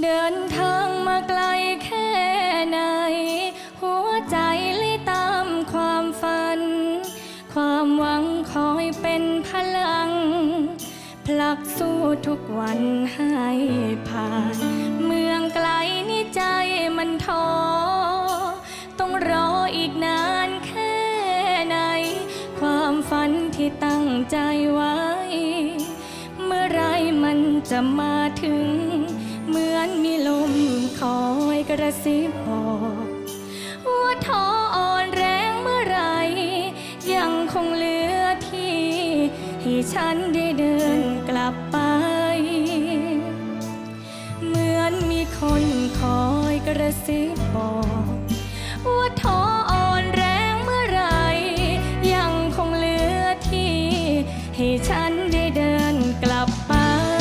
เดินทางมาไกลแค่ไหนหัวใจเลยตามความฝันความหวังคอยเป็นพลังผลักสู้ทุกวันให้ผ่านเมืองไกลนี่ใจมันท้อต้องรออีกนานแค่ไหนความฝันที่ตั้งใจไว้เมื่อไรมันจะมาถึงเหมือนมีลมคอยกระซิบบอกว่าท้ออ่อนแรงเมื่อไรยังคงเหลือที่ให้ฉันได้เดินกลับไปเหมือนมีคนคอยกระซิบบอกว่าท้ออ่อนแรงเมื่อไรยังคงเหลือที่ให้ฉันได้เดินกลับไป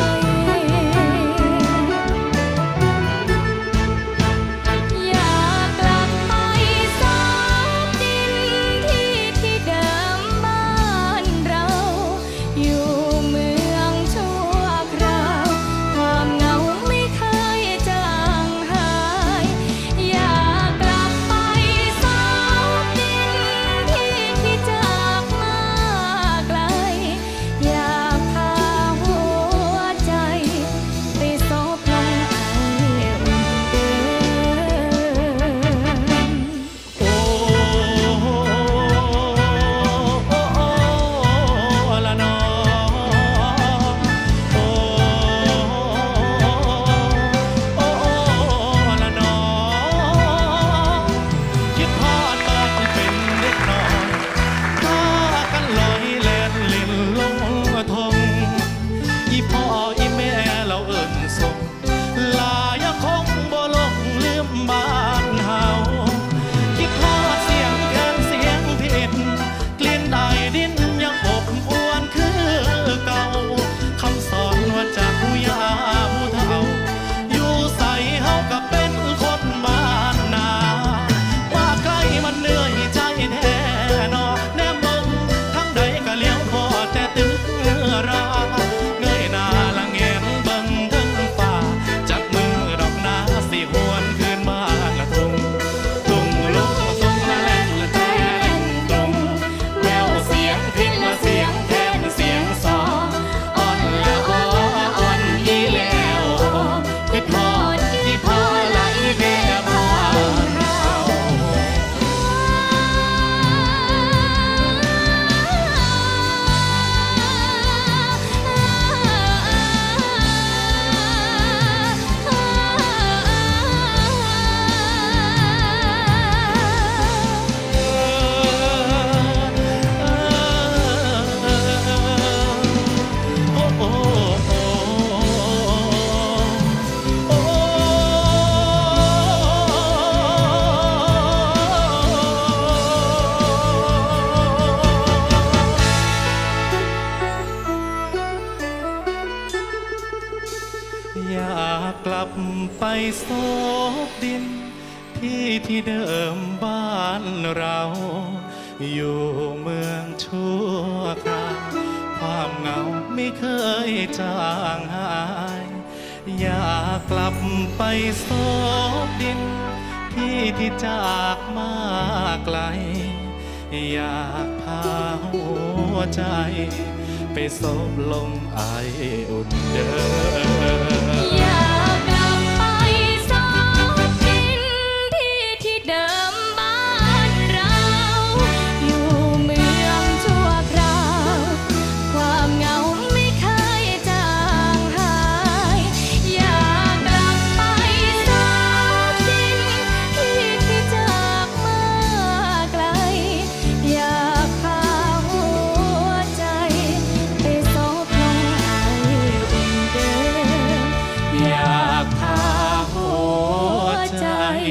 อยากกลับไปซบดินที่เดิมบ้านเราอยู่เมืองชั่วคราวความเหงาไม่เคยจางหายอยากกลับไปซบดินที่จากมาไกลอยากพาหัวใจไปซบลมไออุ่นเดิมอยากกลับไปซบดินที่เดิมบ้านเราอยู่เมืองชั่วคราวความเหงาไม่เคยจางหายอยากกลับไปซบดินที่จากมาไกลอยากพาหัวใจไปซบลมไออุ่นเดิมอยากพาหัวใจ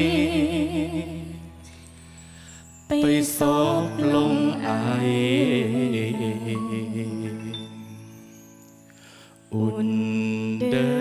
ไปซบลมไออุ่นเดิม